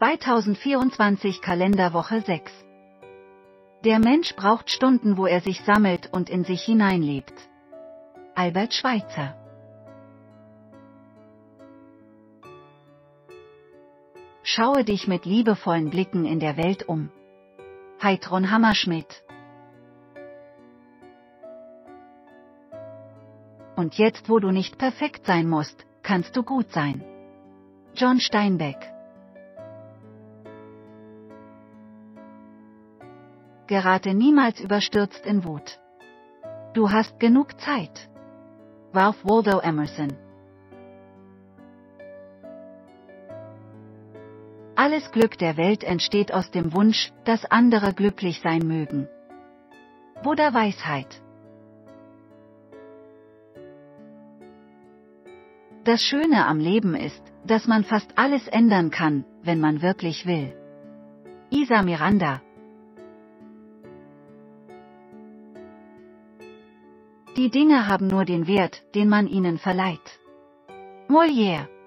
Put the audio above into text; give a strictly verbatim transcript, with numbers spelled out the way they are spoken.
zweitausendvierundzwanzig Kalenderwoche sechs. Der Mensch braucht Stunden, wo er sich sammelt und in sich hineinlebt. Albert Schweitzer. Schaue dich mit liebevollen Blicken in der Welt um. Heidrun Hammerschmidt. Und jetzt, wo du nicht perfekt sein musst, kannst du gut sein. John Steinbeck. Gerate niemals überstürzt in Wut. Du hast genug Zeit. Ralph Waldo Emerson. Alles Glück der Welt entsteht aus dem Wunsch, dass andere glücklich sein mögen. Buddha Weisheit. Das Schöne am Leben ist, dass man fast alles ändern kann, wenn man wirklich will. Isa Miranda. Die Dinge haben nur den Wert, den man ihnen verleiht. Molière.